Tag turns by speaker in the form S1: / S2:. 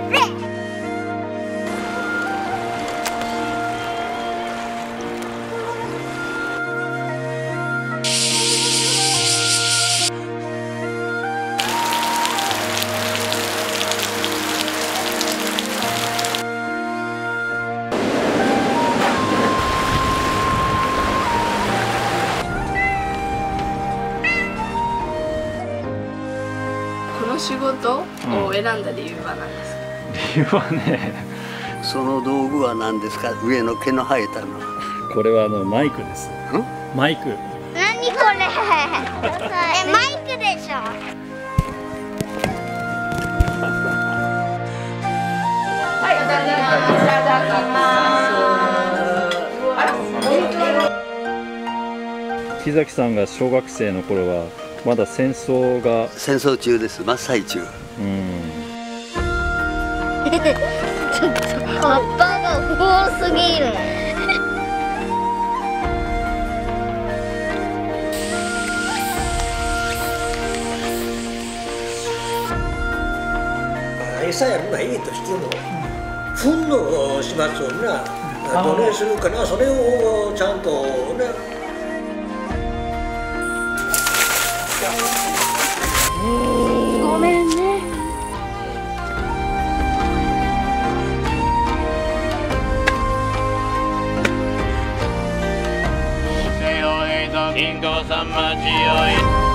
S1: この仕事を選んだ理由は何ですか？
S2: 理由はね、
S3: その道具は何ですか？上の毛の生えたの。
S2: これはマイクです。マイク。
S4: 何これマイクでしょ。
S1: はい、いただきます。
S2: 木崎さんが小学生の頃はまだ戦争
S3: 中です。真っ最中。
S4: ちょっと葉っぱが多すぎる。
S5: 餌やるのはいいとしても、糞の始末をどれするかな、それをちゃんとね。
S1: ごめんね。
S6: 金剛さん待ちよい。